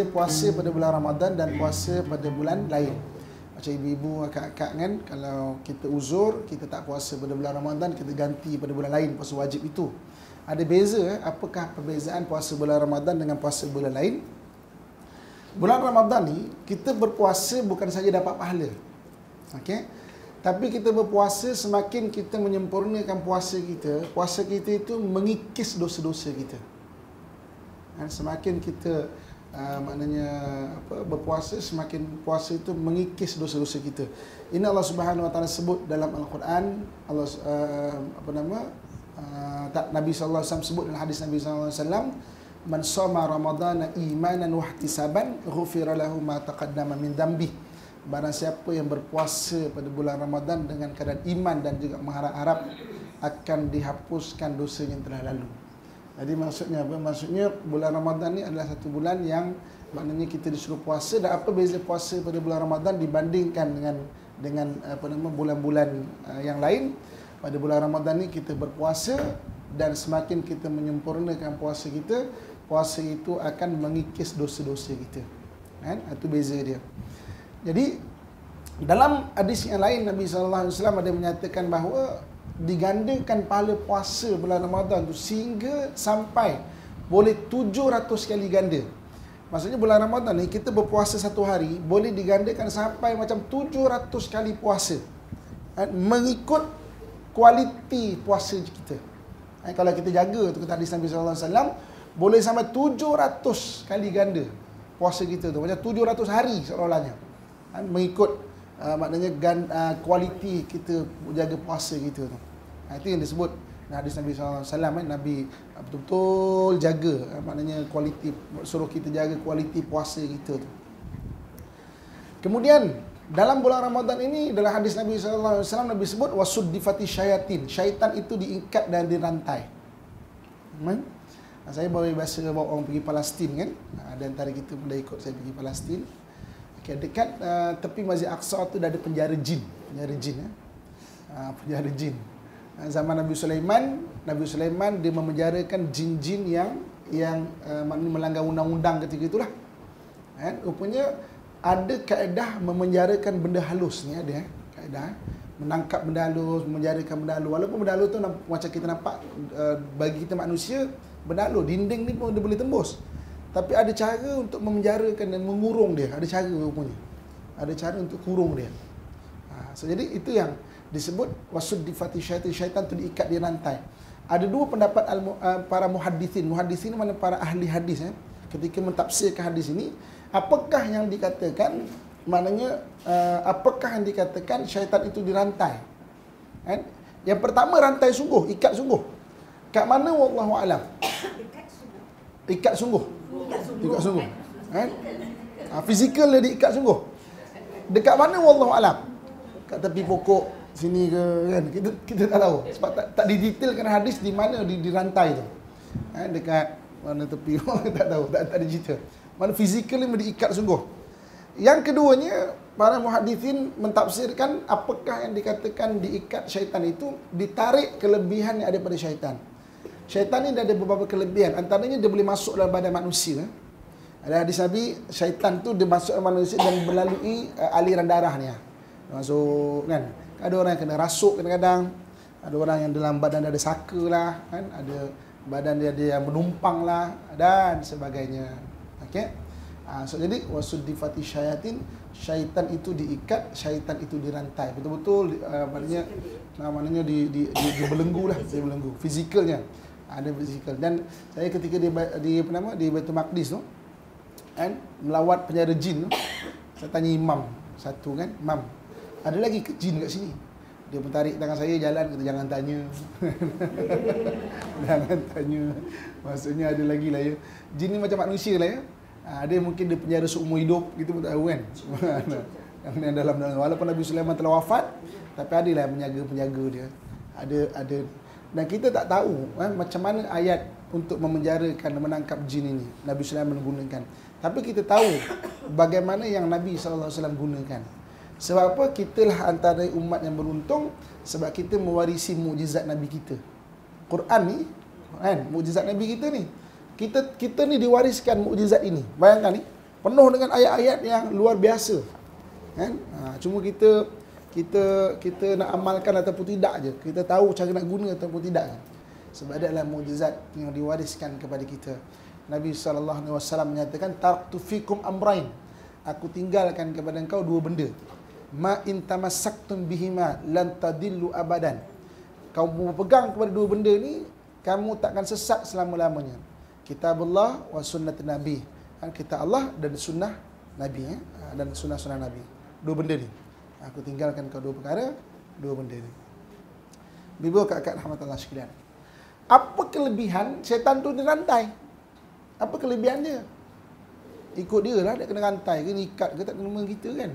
beza puasa pada bulan Ramadan dan puasa pada bulan lain. Macam ibu-ibu, akak-akak kan, kalau kita uzur, kita tak puasa pada bulan Ramadan, kita ganti pada bulan lain puasa wajib itu. Ada beza, apakah perbezaan puasa bulan Ramadan dengan puasa bulan lain? Bulan Ramadan ni, kita berpuasa bukan saja dapat pahala. Okey? Tapi kita berpuasa, semakin kita menyempurnakan puasa kita itu mengikis dosa-dosa kita. Dan semakin kita berpuasa, semakin puasa itu mengikis dosa-dosa kita. Ini Allah Subhanahu Wa Taala sebut dalam Al-Quran. Allah Nabi sallallahu alaihi wasallam sebut dalam hadis Nabi sallallahu alaihi wasallam, man shoma ramadhana imanan wa ihtisaban ghufira lahu ma taqaddama min dhanbi. Barang siapa yang berpuasa pada bulan Ramadan dengan keadaan iman dan juga mengharap-harap, akan dihapuskan dosa yang telah lalu. Jadi maksudnya apa? Maksudnya bulan Ramadan ni adalah satu bulan yang maknanya kita disuruh puasa. Dan apa beza puasa pada bulan Ramadan dibandingkan dengan bulan-bulan yang lain? Pada bulan Ramadan ni kita berpuasa, dan semakin kita menyempurnakan puasa kita, puasa itu akan mengikis dosa-dosa kita. Kan? Itu beza dia. Jadi dalam hadis yang lain, Nabi sallallahu alaihi wasallam ada menyatakan bahawa digandakan pahala puasa bulan Ramadan tu sehingga sampai boleh 700 kali ganda. Maksudnya bulan Ramadan ni kita berpuasa satu hari boleh digandakan sampai macam 700 kali puasa. Mengikut kualiti puasa kita. Kalau kita jaga tu, kata hadis Nabi sallallahu alaihi wasallam, boleh sampai 700 kali ganda puasa kita tu. Macam 700 hari seolah-olahnya. Mengikut maknanya kualiti kita jaga puasa kita tu. Itu yang disebut hadis Nabi SAW. Nabi betul-betul jaga, maknanya kualiti, suruh kita jaga kualiti puasa kita tu. Kemudian dalam bulan Ramadan ini, dalam hadis Nabi SAW, Nabi sebut wasuddifati syayatin. Syaitan itu diikat dan dirantai. Saya bawa biasa bawa orang pergi Palestin kan. Ada antara kita pun dah ikut saya pergi Palestin. Okay, dekat tepi Masjid Aqsa tu dah ada penjara jin. Penjara jin. Zaman Nabi Sulaiman dia memenjarakan jin-jin yang maknanya melanggar undang-undang ketika itulah. Rupanya ada kaedah memenjarakan benda halus ni, ada kaedah menangkap benda halus, memenjarakan benda halus. Walaupun benda halus tu macam kita nampak, bagi kita manusia benda halus, dinding ni pun dia boleh tembus. Tapi ada cara untuk memenjarakan dan mengurung dia. Ada cara rupanya. Ada cara untuk kurung dia. So, jadi itu yang disebut wasuddifati syaitan. Syaitan tu diikat, dia rantai. Ada dua pendapat para muhaddisin. Muhaddisin mana para ahli hadis ketika mentafsirkan hadis ini. Apakah yang dikatakan, maknanya apakah yang dikatakan syaitan itu dirantai? Yang pertama, rantai sungguh, ikat sungguh. Kat mana wallahu alam? Ikat sungguh. Ikat sungguh. Fizikal dia diikat sungguh. Dekat mana wallahu alam? Kat tepi pokok sini ke kan? Kita tak tahu. Sebab tak didetailkan hadis di mana dirantai tu. Dekat mana tepi tak tahu, tak ada cerita. Mana fizikal dia diikat sungguh. Yang keduanya, para muhaddisin mentafsirkan apakah yang dikatakan diikat syaitan itu, ditarik kelebihan yang ada pada syaitan. Syaitan ni dia ada beberapa kelebihan. Antaranya dia boleh masuk dalam badan manusia. Ada hadis Nabi, syaitan tu dia masuk dalam manusia dan melalui aliran darahnya. Masuk kan. Ada orang yang kena rasuk kadang-kadang. Ada orang yang dalam badan dia ada saka lah kan. Ada badan dia ada yang menumpang lah dan sebagainya. Okey. So jadi wasuddifati syayatin, syaitan itu diikat, syaitan itu dirantai. Betul-betul maknanya dibelenggu lah, dibelenggu fizikalnya. Ada fizikal. Dan saya ketika di Baitul Maqdis tu kan, melawat penjara jin tu, saya tanya imam satu kan, "Mam, ada lagi ke jin kat sini?" Dia pun tarik tangan saya jalan, kata jangan tanya. Jangan tanya. Maksudnya ada lagi lah ya. Jin ni macam manusia lah ya. Ada mungkin dia penjara seumur hidup, kita pun tak tahu kan. Yang dalam walaupun Nabi Sulaiman telah wafat, tapi adalah penjaga-penjaga dia. Ada dan kita tak tahu macam mana ayat untuk memenjarakan, menangkap jin ini Nabi Sulaiman gunakan. Tapi kita tahu bagaimana yang Nabi SAW gunakan. Sebab apa? Kitalah antara umat yang beruntung, sebab kita mewarisi mukjizat Nabi kita. Quran ni kan, mukjizat Nabi kita ni. Kita ni diwariskan mukjizat ini. Bayangkan ni, penuh dengan ayat-ayat yang luar biasa. Kan? Cuma kita nak amalkan ataupun tidak je. Kita tahu cara nak guna ataupun tidak. Sebab ada adalah mukjizat yang diwariskan kepada kita. Nabi SAW menyatakan, taraktu fikum amrain. Aku tinggalkan kepada engkau dua benda. Ma in tamassaktum bihima lan tadillu abadan. Kamu berpegang kepada dua benda ni, kamu takkan sesat selama-lamanya. Kitabullah wa sunnat Nabi. Kitab Allah dan sunnah Nabi, dan sunnah-sunnah Nabi. Dua benda ni. Aku tinggalkan kau dua perkara, dua benda ni. Bibu kakak rahmatullah sekalian. Apa kelebihan syaitan tu dirantai? Apa kelebihan dia? Ikut dia lah, dia kena rantai ke, ikat ke, tak kena kita kan?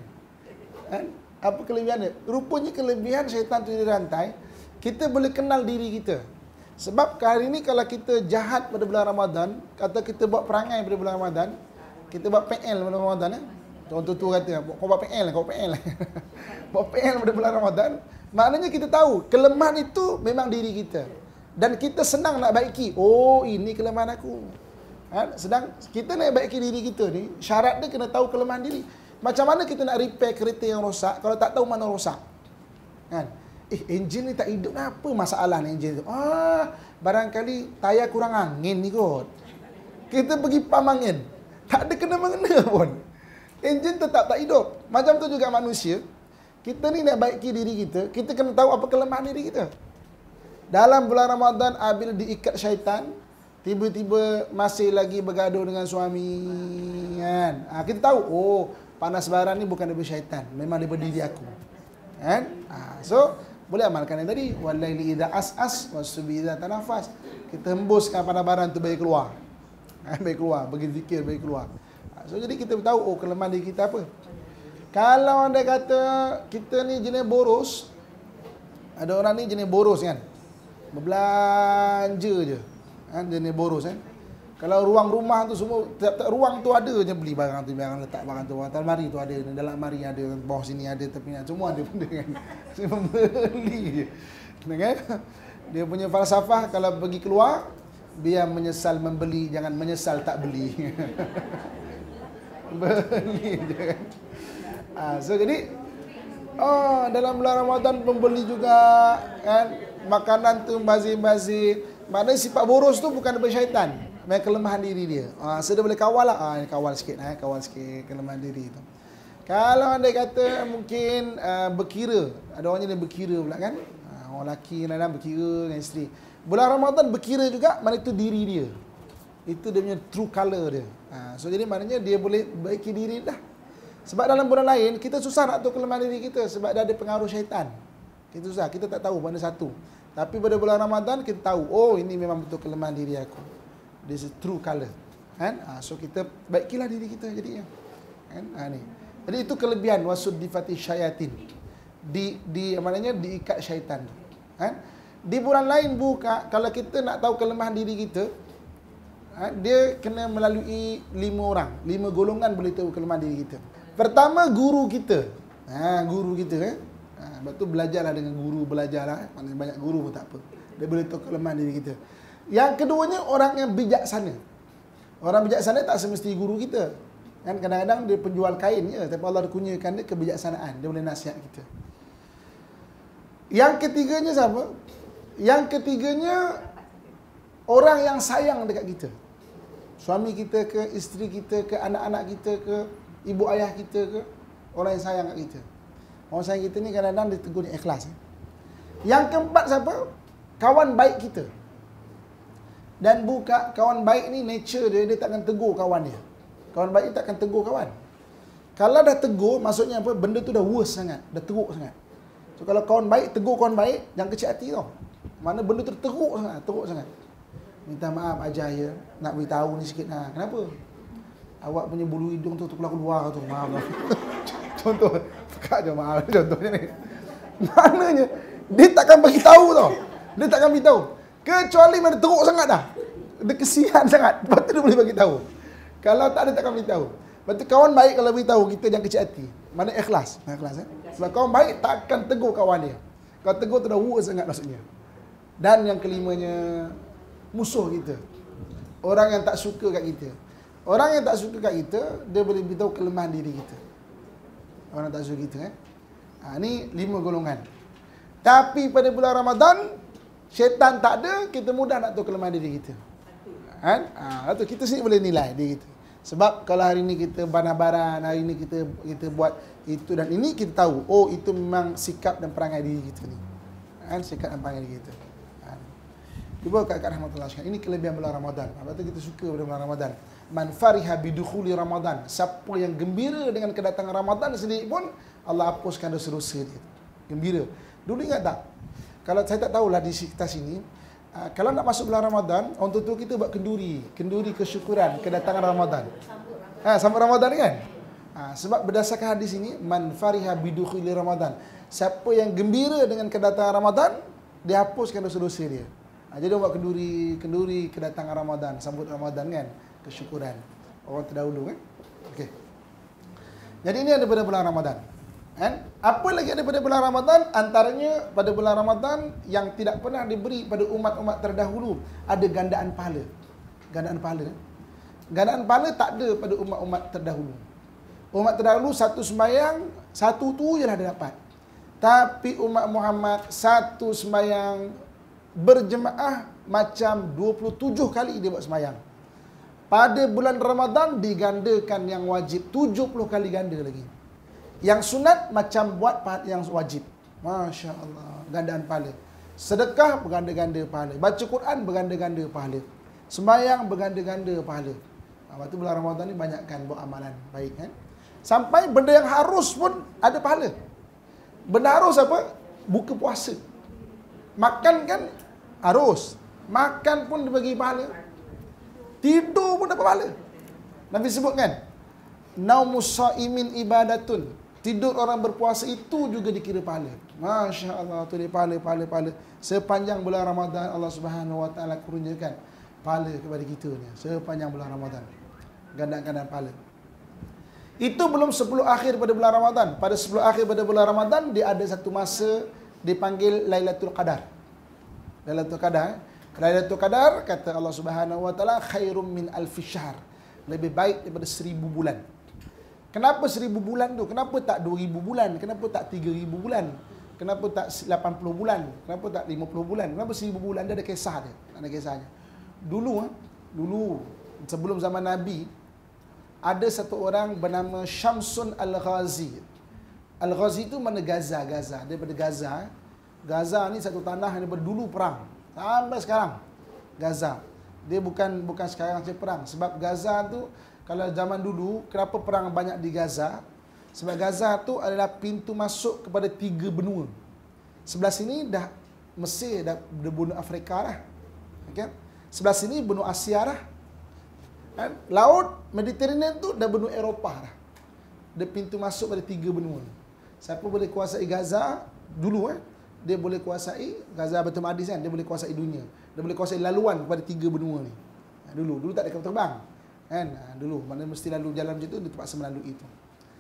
Apa kelebihan dia? Rupanya kelebihan syaitan tu dirantai, kita boleh kenal diri kita. Sebab hari ni kalau kita jahat pada bulan Ramadan, kata kita buat perangai pada bulan Ramadan, kita buat PL pada bulan Ramadan, orang tu kata, kau buat PL, buat PL pada bulan Ramadan, maknanya kita tahu kelemahan itu memang diri kita. Dan kita senang nak baiki. Oh, ini kelemahan aku. Sedang kita nak baiki diri kita ni, syarat dia kena tahu kelemahan diri. Macam mana kita nak repair kereta yang rosak kalau tak tahu mana rosak? Kan? Enjin ni tak hidup, apa masalah ni enjin tu? Barangkali tayar kurang angin ni kot. Kita pergi pam angin, tak ada kena-mengena pun. Enjin tetap tak hidup. Macam tu juga manusia. Kita ni nak baiki diri kita, kita kena tahu apa kelemahan diri kita. Dalam bulan Ramadan, bila diikat syaitan, tiba-tiba masih lagi bergaduh dengan suami, kan? Kita tahu, oh, panas baran ni bukan daripada syaitan, memang daripada diri aku, kan? So boleh amalkan yang tadi, walaili idza as'as wasubhi idza tanafas. Kita hembuskan panas baran tu bagi keluar, bagi keluar, bagi zikir bagi keluar. So jadi kita tahu, oh, kelemahan diri kita apa. Kalau anda kata kita ni jenis boros, ada orang ni jenis boros kan, berbelanja je, kan, jenis boros kan. Kalau ruang rumah tu semua, tiap-tiap ruang tu ada je beli barang tu, barang letak barang tu, barang almari tu ada, dalam almari ada, bawah sini ada, tepi semua ada benda kan. Semua beli je. Kan? Dia punya falsafah kalau pergi keluar, biar menyesal membeli, jangan menyesal tak beli. Beli je kan. So jadi, dalam bulan Ramadan pembeli juga kan, makanan tu bazir-bazir. Maknanya sifat boros tu bukan daripada syaitan, memang kelemahan diri dia. So dia boleh kawal lah. Kawal sikit kelemahan diri tu. Kalau anda kata mungkin berkira, ada orang jenis berkira pula kan. Orang lelaki kadang-kadang berkira dengan isteri. Bulan Ramadan berkira juga, mana itu diri dia. Itu dia punya true color dia. So jadi maknanya dia boleh baiki diri dah. Sebab dalam bulan lain, kita susah nak tahu kelemahan diri kita sebab dah ada pengaruh syaitan. Kita susah, kita tak tahu mana satu. Tapi pada bulan Ramadan, kita tahu, oh, ini memang betul kelemahan diri aku. This is true color. Kan? So kita baikilah diri kita jadinya. Kan? Ni. Jadi itu kelebihan wasuddifati syayatin. Maknanya diikat syaitan. Kan? Di bulan lain buka, kalau kita nak tahu kelemahan diri kita, dia kena melalui 5 orang. 5 golongan boleh tahu kelemahan diri kita. Pertama, guru kita. Guru kita kan. Sebab tu belajarlah dengan guru, belajarlah. Maknanya banyak guru pun tak apa. Dia boleh tahu kelemahan diri kita. Yang keduanya, orang yang bijaksana. Orang bijaksana tak semesti guru kita. Kan kadang-kadang dia penjual kain je, tapi Allah kurniakan dia kebijaksanaan. Dia boleh nasihat kita. Yang ketiganya siapa? Yang ketiganya, orang yang sayang dekat kita. Suami kita ke, isteri kita ke, anak-anak kita ke, ibu ayah kita ke, orang yang sayang kat kita. Orang sayang kita ni kadang-kadang dia tegur ni ikhlas. Yang keempat siapa? Kawan baik kita. Dan buka kawan baik ni nature dia takkan tegur kawan dia. Kawan baik takkan tegur kawan. Kalau dah tegur, maksudnya apa? Benda tu dah worse sangat, dah teruk sangat. So kalau kawan baik tegur kawan baik, jangan kecil hati tau. Mana benda tu teruk sangat. Minta maaf ajar ya, nak beritahu ni sikit. Kenapa? Awak punya bulu hidung tu keluar tu. Maaf. Contoh, Kak je maaf contohnya ni. Maknanya dia takkan bagi tahu tau. Dia takkan beritahu. Kecuali mana teruk sangat dah. Dia kesian sangat. Lepas tu dia boleh bagi tahu. Kalau tak ada takkan beritahu. Lepas tu kawan baik kalau beritahu kita jangan kecil hati. Mana ikhlas. Sebab kawan baik takkan tegur kawan dia. Kalau tegur tu dah worse sangat maksudnya. Dan yang kelimanya, musuh kita. Orang yang tak suka kat kita. Orang yang tak suka kat kita, dia boleh beritahu kelemahan diri kita. Orang tak suka kita ni 5 golongan. Tapi pada bulan Ramadan, syaitan tak ada, kita mudah nak tahu kelemahan diri kita. Kan? Lepas tu kita sendiri boleh nilai diri kita. Sebab kalau hari ni kita baran-baran, hari ni kita buat itu dan ini, kita tahu, oh itu memang sikap dan perangai diri kita ni. Kan? Sikap dan perangai diri kita. Cuba kat rahmatullah sekalian. Ini kelebihan bulan Ramadan. Lepas tu kita suka pada bulan Ramadan. Man fariha bidukhuli Ramadan. Siapa yang gembira dengan kedatangan Ramadan sendiri pun, Allah hapuskan dosa-dosa dia. Gembira. Dulu ingat tak? Kalau saya tak tahulah di sekitar sini, kalau nak masuk bulan Ramadan, orang tua kita buat kenduri kesyukuran kedatangan Ramadan. Sambut Ramadan kan? Sebab berdasarkan hadis ini, man fariha bidukhuli Ramadan. Siapa yang gembira dengan kedatangan Ramadan, dia hapuskan dosa-dosa dia. Jadi dia buat kenduri kedatangan Ramadan, sambut Ramadan kan, kesyukuran. Orang terdahulu kan? Okey. Jadi ini ada pada bulan Ramadan. Kan? Apa lagi ada pada bulan Ramadan? Antaranya pada bulan Ramadan yang tidak pernah diberi pada umat-umat terdahulu, ada gandaan pahala. Gandaan pahala. Gandaan pahala tak ada pada umat-umat terdahulu. Umat terdahulu satu sembahyang, satu tu je lah dia dapat. Tapi umat Muhammad satu sembahyang berjemaah macam 27 kali dia buat sembahyang. Pada bulan Ramadan digandakan yang wajib 70 kali ganda lagi. Yang sunat macam buat yang wajib. Masya Allah, gandaan pahala. Sedekah berganda-ganda pahala. Baca Quran berganda-ganda pahala. Sembahyang berganda-ganda pahala. Waktu bulan Ramadan ni banyakkan buat amalan baik kan. Sampai benda yang harus pun ada pahala. Benda harus apa? Buka puasa. Makan kan harus. Makan pun dibagi pahala. Tidur pun dapat pahala. Nabi sebut kan, naumus shaimin ibadatun. Tidur orang berpuasa itu juga dikira pahala. Masya Allah, tu dia pahala. Sepanjang bulan Ramadan Allah Subhanahu Wa Taala kurniakan pahala kepada kita ni. Sepanjang bulan Ramadan. Gandaan pahala. Itu belum 10 akhir pada bulan Ramadan. Pada 10 akhir pada bulan Ramadan, dia ada satu masa dipanggil Lailatul Qadar. Lailatul Qadar. Lailatul Qadar, kata Allah Subhanahu Wa Taala, khairum min alfi syahr. Lebih baik daripada 1000 bulan. Kenapa 1000 bulan tu? Kenapa tak 2000 bulan? Kenapa tak 3000 bulan? Kenapa tak 80 bulan? Kenapa tak 50 bulan? Kenapa 1000 bulan? Dia ada kisah dia. Ada kisahnya. Dulu sebelum zaman Nabi, ada satu orang bernama Syamsun Al-Ghazi. Al-Ghazi itu mana Gaza. Daripada Gaza. Gaza ni satu tanah yang daripada dulu perang. Sampai sekarang. Gaza. Dia bukan sekarang saja perang. Sebab Gaza tu, kalau zaman dulu, kenapa perang banyak di Gaza? Sebab Gaza tu adalah pintu masuk kepada 3 benua. Sebelah sini dah Mesir, dah benua Afrika lah. Okay? Sebelah sini benua Asia lah. Kan? Laut Mediterranean tu dah benua Eropah lah. Dia pintu masuk pada 3 benua. Siapa boleh kuasai Gaza dulu dia boleh kuasai Gaza Baitul Maqdis kan, dia boleh kuasai dunia. Dia boleh kuasai laluan kepada 3 benua ni. Dulu tak ada kapal terbang. Kan? Dulu mana mesti lalu jalan macam tu, dia terpaksa melalui itu.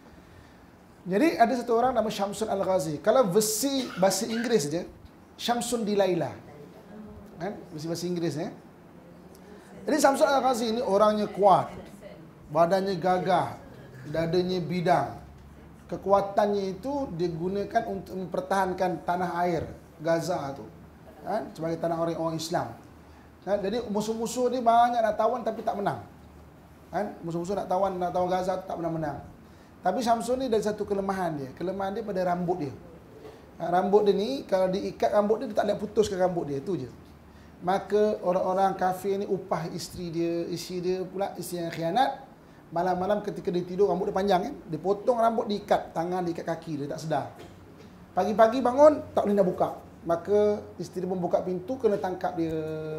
Jadi ada satu orang nama Syamsun Al-Ghazi. Kalau versi bahasa Inggeris saja, Syamsun Dilaila. Kan? Versi bahasa Inggeris Jadi Syamsun Al-Ghazi ni orangnya kuat. Badannya gagah, dadanya bidang. Kekuatannya itu digunakan untuk mempertahankan tanah air Gaza tu. Kan? Sebagai tanah orang Islam. Kan? Jadi musuh-musuh ni banyak nak tawan tapi tak menang. Kan? Musuh-musuh nak tawan Gaza tak pernah menang. Tapi Syamsun ni ada satu kelemahan dia. Kelemahan dia pada rambut dia. Rambut dia ni, kalau diikat rambut dia, dia tak boleh putuskan rambut dia. Itu je. Maka orang-orang kafir ni upah isteri dia pula, isteri yang khianat. Malam-malam ketika dia tidur, rambut dia panjang kan. Dia potong rambut, diikat tangan, diikat kaki, dia tak sedar. Pagi-pagi bangun, tak boleh nak buka. Maka isteri dia membuka pintu, kena tangkap dia.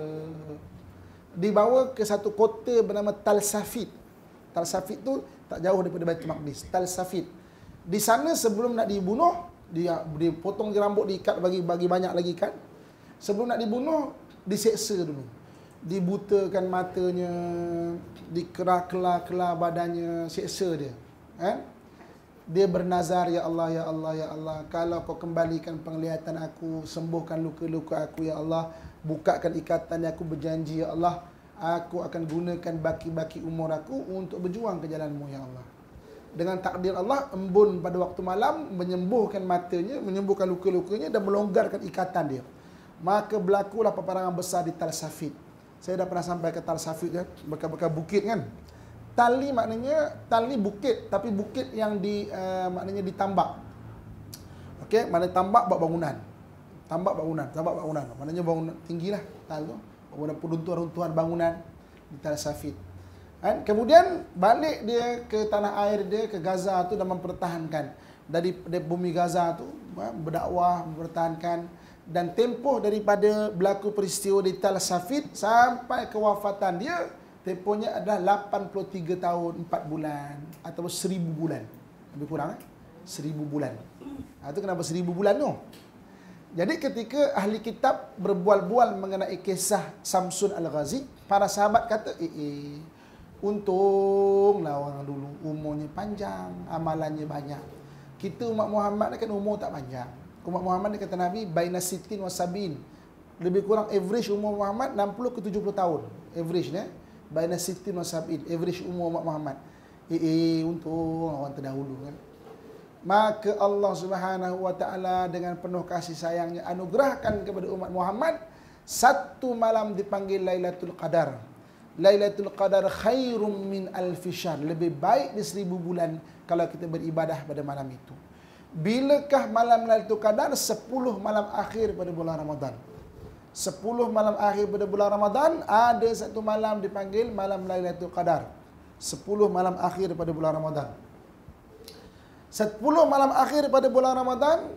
Dibawa ke satu kota bernama Tal Safid. Tal Safid tu tak jauh daripada Baitul Maqdis. Tal Safid. Di sana sebelum nak dibunuh, dia potong rambut, diikat bagi banyak lagi kan. Sebelum nak dibunuh, diseksa dulu. Dibutakan matanya, dikelah-kelah badannya, seksa dia. Dia bernazar, ya Allah, kalau kau kembalikan penglihatan aku, sembuhkan luka-luka aku, ya Allah, bukakan ikatan aku berjanji, ya Allah, aku akan gunakan baki-baki umur aku untuk berjuang ke jalan-Mu ya Allah. Dengan takdir Allah, embun pada waktu malam menyembuhkan matanya, menyembuhkan luka-lukanya dan melonggarkan ikatan dia. Maka berlakulah peperangan besar di Tal Safid. Saya dah pernah sampai ke Tal Safid ya, bekas-bekas bukit kan. Tal ni maknanya, tal ni bukit, tapi bukit yang maknanya ditambak. Okey, mana tambak buat bangunan. Tambak bangunan. Maknanya bangunan tinggilah tal tu. Bangunan runtuhan bangunan di Tal Safid. Kan? Kemudian balik dia ke tanah air dia, ke Gaza tu dan mempertahankan. Dari bumi Gaza tu berdakwah, mempertahankan, dan tempoh daripada berlaku peristiwa di Tal Safid sampai kewafatan dia, tempohnya adalah 83 tahun 4 bulan atau 1000 bulan. Lebih kurang 1000 bulan. Itu kenapa 1000 bulan tu? Jadi ketika ahli kitab berbual-bual mengenai kisah Samsun Al-Ghazi, para sahabat kata, untunglah orang dulu umurnya panjang, amalannya banyak. Kita umat Muhammad kan umur tak panjang. Umat Muhammad ni kata Nabi, baina sittin wa sabin. Lebih kurang average umur Muhammad 60 ke 70 tahun. Average ni, baina sittin wa sabin. Average umur umat Muhammad. Untung orang terdahulu kan. Maka Allah Subhanahu wa taala dengan penuh kasih sayangnya anugerahkan kepada umat Muhammad satu malam dipanggil Lailatul Qadar. Lailatul Qadar khairum min alfi syahr. Lebih baik di 1000 bulan kalau kita beribadah pada malam itu. Bilakah malam Lailatul Qadar? 10 malam akhir pada bulan Ramadan. 10 malam akhir pada bulan Ramadan, ada satu malam dipanggil malam Lailatul Qadar. 10 malam akhir pada bulan Ramadan. 10 malam akhir pada bulan Ramadan,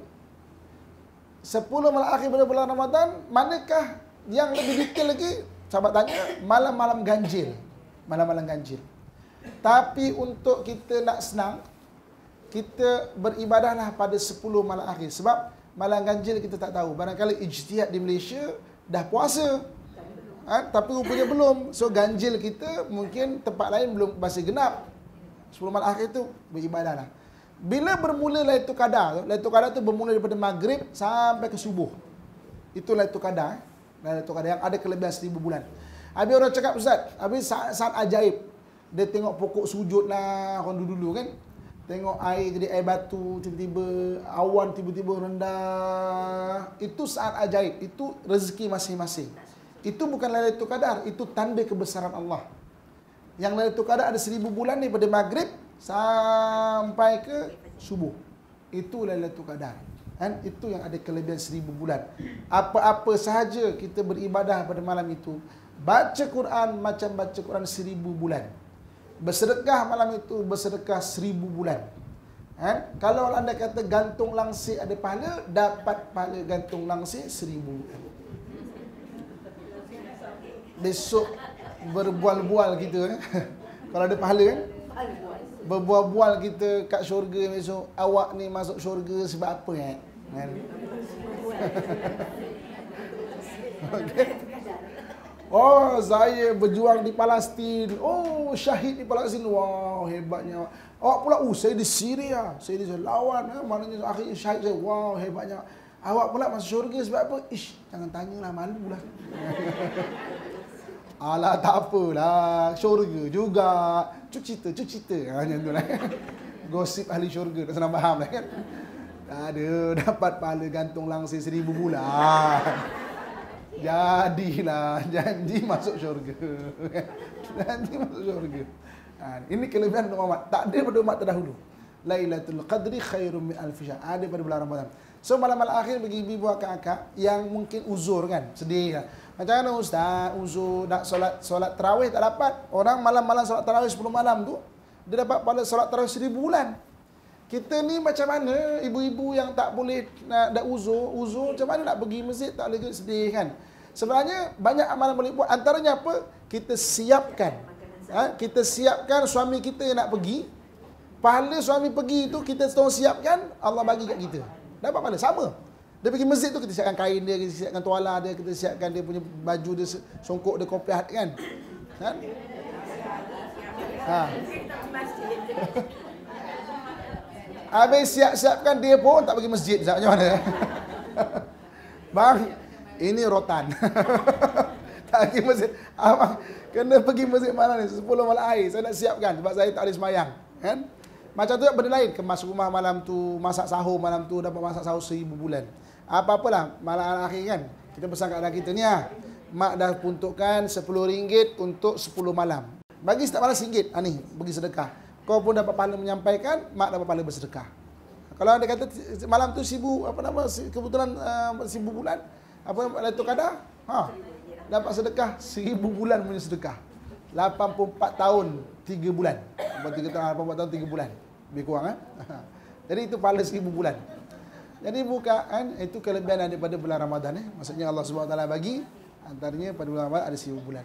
10 malam akhir pada bulan Ramadan, manakah yang lebih detail lagi? Sahabat tanya, malam-malam ganjil. Malam-malam ganjil. Tapi untuk kita nak senang, kita beribadahlah pada 10 malam akhir. Sebab malam ganjil kita tak tahu. Barangkali ijtihad di Malaysia dah puasa. Tapi rupanya belum. So ganjil kita mungkin tempat lain belum masih genap. 10 malam akhir tu beribadahlah. Bila bermula Lailatul Qadar? Lailatul Qadar tu bermula daripada maghrib sampai ke subuh. Itu Lailatul Qadar. Lailatul Qadar yang ada kelebihan 1000 bulan. Habis orang cakap, Ustaz, habis saat ajaib. Dia tengok pokok sujud lah orang dulu kan. Tengok air jadi air batu, tiba-tiba awan tiba-tiba rendah. Itu saat ajaib. Itu rezeki masing-masing. Itu bukan Lailatul Qadar, itu tanda kebesaran Allah. Yang Lailatul Qadar ada 1000 bulan ni pada maghrib sampai ke subuh. Itu Lailatul Qadar. Kan? Itu yang ada kelebihan 1000 bulan. Apa-apa sahaja kita beribadah pada malam itu. Baca Quran macam baca Quran 1000 bulan. Bersedekah malam itu bersedekah 1000 bulan. Kan? Kalau anda kata gantung langsir ada pahala, dapat pahala gantung langsir 1000 bulan. Besok berbual-bual kita kalau ada pahala kan, berbual-bual kita kat syurga besok, awak ni masuk syurga sebab apa kan? Okay. Oh, saya berjuang di Palestin. Oh, syahid di Palestin. Wow, hebatnya. Awak pula, saya di Syria. Saya di lawan. Maknanya akhirnya syahid saya. Wow, hebatnya. Awak pula masuk syurga sebab apa? Ish, jangan tanyalah, malulah. Alah, tak apalah. Syurga juga. Cuci cerita. Macam tu lah. Gosip ahli syurga. Tak senang faham lah kan. Ada, dapat pahala gantung langsir 1000 bulan. Jadilah, janji masuk syurga. Janji masuk syurga. Ini kelebihan umat. Tak ada pada umat terdahulu. Lailatul Qadri khairum min alfi syahr. Ada pada bulan Ramadan. So malam-malam akhir bagi ibu akak-akak yang mungkin uzur kan, sedih kan. Macam mana Ustaz, uzur nak solat tarawih tak dapat. Orang malam-malam solat tarawih 10 malam tu, dia dapat pada solat tarawih 1000 bulan. Kita ni macam mana ibu-ibu yang tak boleh nak uzur macam mana nak pergi masjid, tak boleh sedih kan. Sebenarnya banyak amalan boleh buat. Antaranya apa? Kita siapkan. Kita siapkan suami kita yang nak pergi. Pahala suami pergi tu kita tolong siapkan, Allah bagi kat kita. Dapat pahala sama. Dia pergi masjid tu kita siapkan kain dia, kita siapkan tuala dia, kita siapkan dia punya baju dia, songkok dia, kopiah kan. Kan? Habis siapkan dia pun tak pergi masjid. Macam mana? Bang, ini rotan. Tak pergi masjid. Abang kena pergi masjid mana ni? 10 malam air. Saya nak siapkan sebab saya tak ada semayang. Kan? Macam tu benda lain. Kemas rumah malam tu, masak sahur malam tu, dapat masak sahur 1000 bulan. Apa-apalah malam akhir kan. Kita pesan kat anak kita ni lah. Mak dah peruntukkan RM10 untuk 10 malam. Bagi setiap malam RM1. Ni, bagi sedekah. Kau pun dapat pahala menyampaikan, mak dapat pahala bersedekah. Kalau ada kata malam tu 1000, kebetulan 1000 bulan, Lailatul Qadar, dapat sedekah 1000 bulan punya sedekah. 84 tahun 3 bulan. 3 tahun 84 tahun 3 bulan. Lebih kurang Jadi itu pahala 1000 bulan. Jadi bukan itu kelebihan daripada bulan Ramadan Maksudnya Allah Subhanahu Wa Taala bagi antaranya pada bulan Ramadan ada 1000 bulan.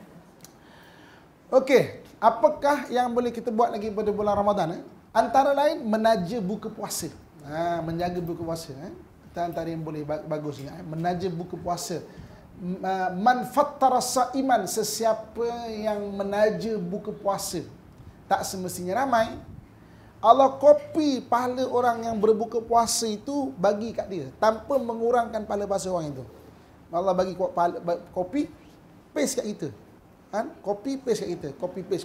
Okey, apakah yang boleh kita buat lagi pada bulan Ramadan? Antara lain menaja buka puasa. Menjaga buka puasa Itu antara yang boleh bagus menaja buka puasa. Man fattara saiman, sesiapa yang menaja buka puasa. Tak semestinya ramai. Allah kopi pahala orang yang berbuka puasa itu bagi kat dia tanpa mengurangkan pahala puasa orang itu. Allah bagi kopi paste kat kita. Copy paste kat kita. Copy paste.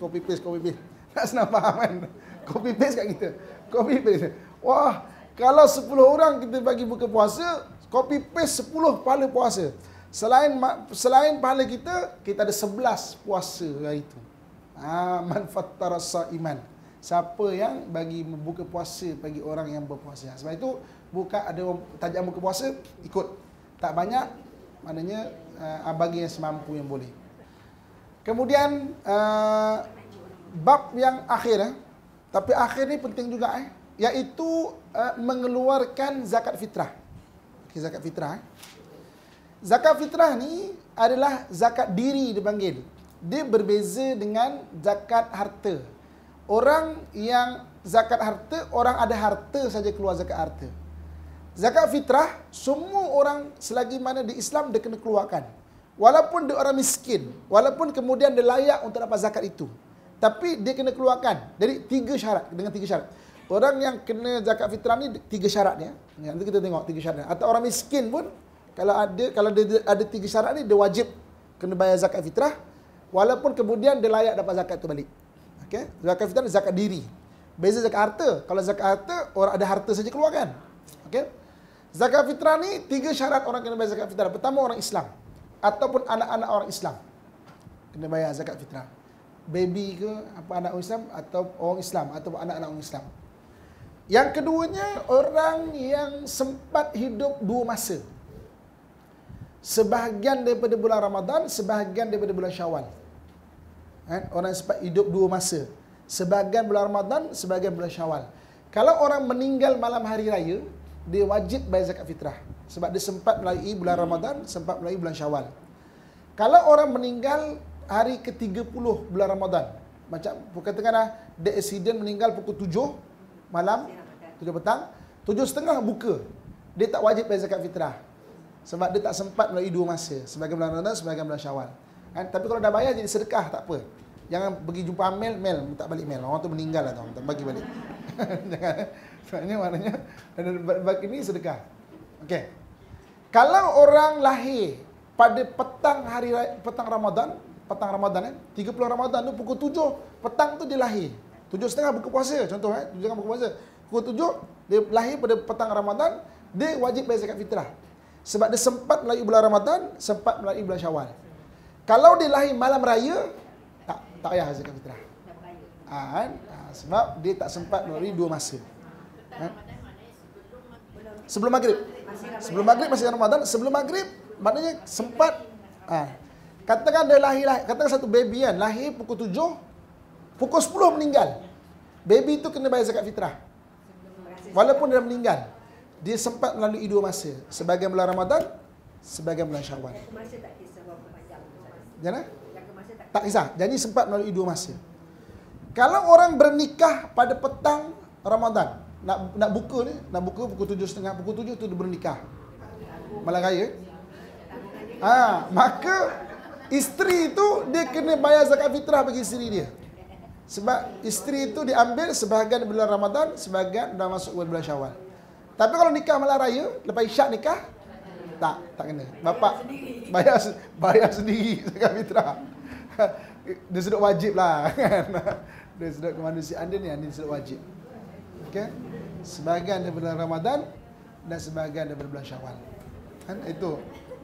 Tak senang faham kan? Copy paste kat kita. Copy paste. Wah, kalau 10 orang kita bagi buka puasa, copy paste 10 pahala puasa. Selain pahala kita ada 11 puasa hari itu. Man fattara saiman. Siapa yang bagi membuka puasa bagi orang yang berpuasa. Sebab itu bukan ada tajam buka puasa, ikut. Tak banyak, maknanya bagi yang semampu yang boleh. Kemudian bab yang akhir tapi akhir ni penting juga iaitu mengeluarkan zakat fitrah. Okay, zakat fitrah. Zakat fitrah ni adalah zakat diri dipanggil. Dia berbeza dengan zakat harta. Orang yang zakat harta, orang ada harta saja keluar zakat harta. Zakat fitrah, semua orang selagi mana di Islam dia kena keluarkan. Walaupun dia orang miskin, walaupun kemudian dia layak untuk dapat zakat itu, tapi dia kena keluarkan. Jadi 3 syarat, dengan 3 syarat. Orang yang kena zakat fitrah ni 3 syarat dia. Nanti kita tengok 3 syarat. Atau orang miskin pun kalau dia ada 3 syarat ni dia wajib kena bayar zakat fitrah walaupun kemudian dia layak dapat zakat tu balik. Okey, zakat fitrah ni zakat diri. Beza zakat harta. Kalau zakat harta orang ada harta saja keluarkan. Okey. Zakat fitrah ni 3 syarat orang kena bayar zakat fitrah. Pertama orang Islam ataupun anak-anak orang Islam kena bayar zakat fitrah. Baby ke anak orang Islam atau orang Islam atau anak-anak orang Islam. Yang keduanya orang yang sempat hidup 2 masa. Sebahagian daripada bulan Ramadan, sebahagian daripada bulan Syawal. Orang yang sempat hidup 2 masa. Sebahagian bulan Ramadan, sebahagian bulan Syawal. Kalau orang meninggal malam hari raya, dia wajib bayar zakat fitrah. Sebab dia sempat melalui bulan Ramadan, sempat melalui bulan Syawal. Kalau orang meninggal hari ke-30 bulan Ramadan, macam katakanlah dia accident meninggal pukul 7 malam, 7 petang, 7.30 buka. Dia tak wajib bayar zakat fitrah. Sebab dia tak sempat melalui 2 masa. Sebagian bulan Ramadan, sebagian bulan Syawal. Tapi kalau dah bayar jadi sedekah, tak apa. Jangan pergi jumpa Amel, tak balik mail. Orang tu meninggal lah, tak bagi balik. Jangan. Ini maknanya bagi ni sedekah. Okey. Kalau orang lahir pada petang Ramadan, 30 Ramadan tu pukul 7 petang tu dia lahir. 7.30 buka puasa, contoh 7.30 buka puasa. Pukul 7 dia lahir pada petang Ramadan, dia wajib bayar zakat fitrah. Sebab dia sempat melalui bulan Ramadan, sempat melalui bulan Syawal. Kalau dia lahir malam raya, tak payah zakat fitrah. Sebab dia tak sempat melalui 2 masa. Sebelum maghrib. Sebelum maghrib masih Ramadan, sebelum maghrib maknanya sempat katakan dia lahir, katakan satu baby kan, lahir pukul 7, pukul 10 meninggal. Baby itu kena bayar zakat fitrah. Walaupun dia meninggal, dia sempat melalui 2 masa. Sebagian bulan Ramadan, sebagian bulan Syawal. Jangan? Tak kisah. Jadi sempat melalui 2 masa. Kalau orang bernikah pada petang Ramadan, nak buka ni, nak buka pukul 7.30, pukul 7 tu dia bernikah. Malam raya. Maka isteri itu dia kena bayar zakat fitrah bagi isteri dia. Sebab isteri itu diambil sebahagian bulan Ramadan, sebahagian dah masuk bulan Syawal. Tapi kalau nikah malam raya, lepas isyak nikah, tak kena. Bapak bayar sendiri zakat fitrah. Dia sudut wajib lah kan. Dia sudut kemanusiaan dia ni sudut wajib. Okey. Sebahagian daripada Ramadan dan sebahagian daripada bulan Syawal. Kan itu.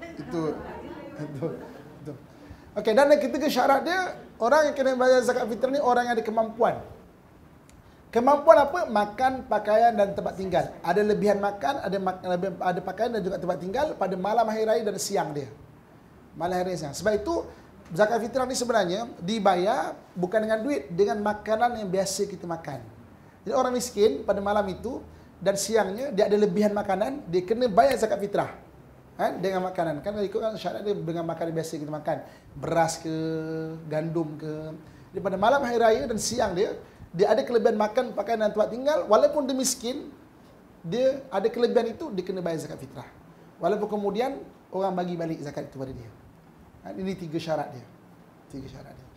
Okey, dan yang ketiga syarat dia, orang yang kena bayar zakat fitrah ni orang yang ada kemampuan. Kemampuan apa? Makan, pakaian dan tempat tinggal. Ada lebihan makan, ada pakaian dan juga tempat tinggal pada malam hari raya dan siang dia. Malam hari raya siang. Sebab itu zakat fitrah ni sebenarnya dibayar bukan dengan duit, dengan makanan yang biasa kita makan. Jadi orang miskin pada malam itu dan siangnya dia ada lebihan makanan, dia kena bayar zakat fitrah. Dengan makanan. Kan ikut kan syarat dia dengan makanan biasa kita makan. Beras ke, gandum ke. Jadi pada malam hari raya dan siang dia ada kelebihan makan, pakaian dan tempat tinggal. Walaupun dia miskin, dia ada kelebihan itu, dia kena bayar zakat fitrah. Walaupun kemudian orang bagi balik zakat itu pada dia. Ini 3 syarat dia. 3 syarat dia.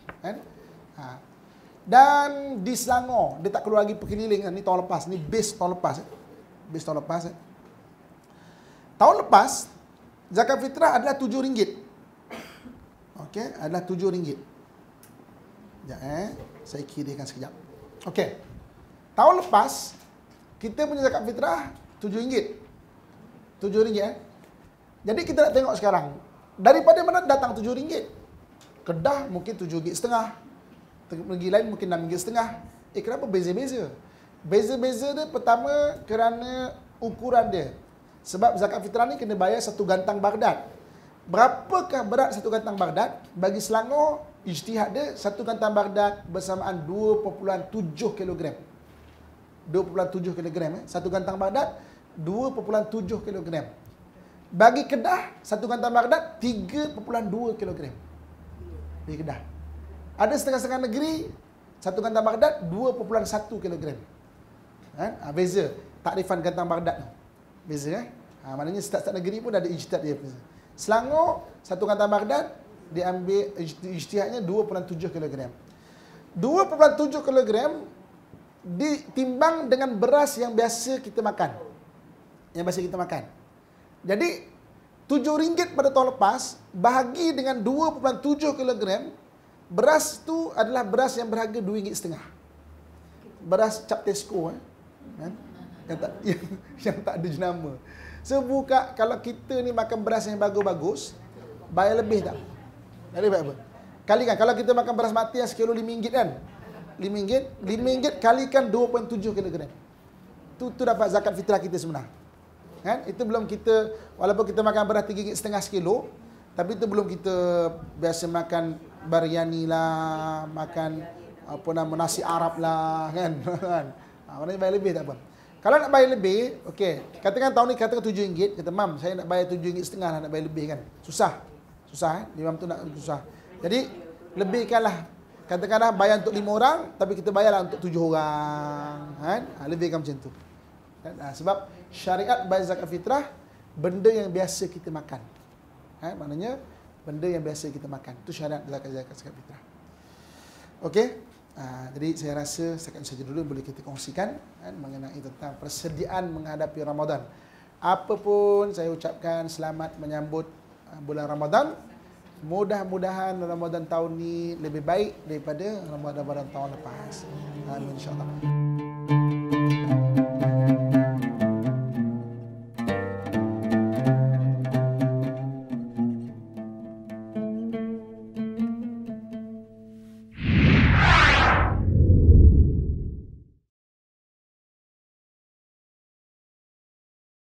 Dan di Selangor, dia tak keluar lagi perkeliling. Ini tahun lepas. Ini base tahun lepas. Base tahun lepas. Tahun lepas, zakat fitrah adalah RM7. Okey, adalah RM7. Sekejap saya kirakan sekejap. Okey. Tahun lepas kita punya zakat fitrah RM7. RM7 Jadi kita nak tengok sekarang. Daripada mana datang RM7? Kedah mungkin RM7.5. Negeri lain mungkin RM6.5. Kenapa beza-beza? Beza-beza dia pertama kerana ukuran dia. Sebab zakat fitrah ni kena bayar 1 gantang Baghdad. Berapakah berat 1 gantang Baghdad? Bagi Selangor, ijtihad dia 1 gantang Baghdad bersamaan 2.7 kg. 2.7 kg. 1 gantang Baghdad 2.7 kg. Bagi Kedah, 1 gantang Baghdad 3.2 kg. Bagi Kedah. Ada setengah-setengah negeri 1 gantang Baghdad 2.1 kg. Beza takrifan gantang Baghdad tu. Beza maknanya setiap negeri pun ada ijtihad dia. Selangor 1 gantang Baghdad dia ambil ijtihadnya 2.7 kg. 2.7 kg ditimbang dengan beras yang biasa kita makan. Yang biasa kita makan. Jadi RM7 pada tahun lepas bahagi dengan 2.7 kg, beras tu adalah beras yang berharga RM2.5. Beras cap Tesco yang tak ada jenama. So kalau kita ni makan beras yang bagus-bagus, bayar lebih tak? Bayar apa? Kalikan kalau kita makan beras mati yang sekilo RM5 kan? RM5 kalikan 2.7 kg. Tu dapat zakat fitrah kita sebenar. Kan? Itu belum kita, walaupun kita makan beras RM3.5 sekilo, tapi itu belum kita biasa makan biryani lah, makan nasi Arab lah, kan? Orang bayar lebih tak apa. Kalau nak bayar lebih, okey, katakan tahun ni katakan RM7, kata mam, saya nak bayar RM7.5 nak bayar lebih kan. Susah Imam tu nak susah. Jadi lebihkanlah. Katakanlah bayar untuk 5 orang, tapi kita bayarlah untuk 7 orang, kan? Lebihkan macam tu. Kan? Sebab syariat bayar zakat fitrah benda yang biasa kita makan. Maknanya benda yang biasa kita makan. Itu syariat zakat fitrah. Okey. Jadi saya rasa setakat saja dulu boleh kita kongsikan mengenai tentang persediaan menghadapi Ramadan. Apapun saya ucapkan selamat menyambut bulan Ramadan. Mudah-mudahan Ramadan tahun ni lebih baik daripada Ramadan tahun lepas. Amin insya-Allah.